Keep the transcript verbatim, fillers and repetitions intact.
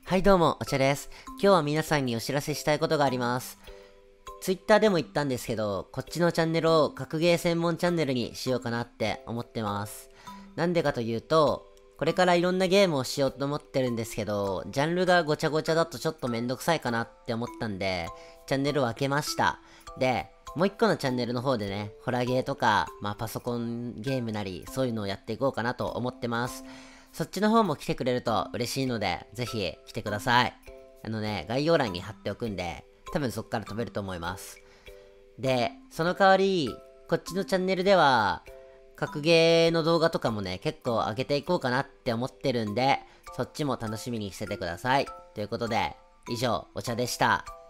はいどうも、お茶です。今日は皆さんにお知らせしたいことがあります。ツイッターでも言ったんですけど、こっちのチャンネルを格ゲー専門チャンネルにしようかなって思ってます。なんでかというと、これからいろんなゲームをしようと思ってるんですけど、ジャンルがごちゃごちゃだとちょっとめんどくさいかなって思ったんで、チャンネルを開けました。で、もう一個のチャンネルの方でね、ホラゲーとか、まあパソコンゲームなり、そういうのをやっていこうかなと思ってます。そっちの方も来てくれると嬉しいので、ぜひ来てください。あのね、概要欄に貼っておくんで、多分そっから飛べると思います。で、その代わり、こっちのチャンネルでは、格ゲーの動画とかもね、結構上げていこうかなって思ってるんで、そっちも楽しみにしててください。ということで、以上、お茶でした。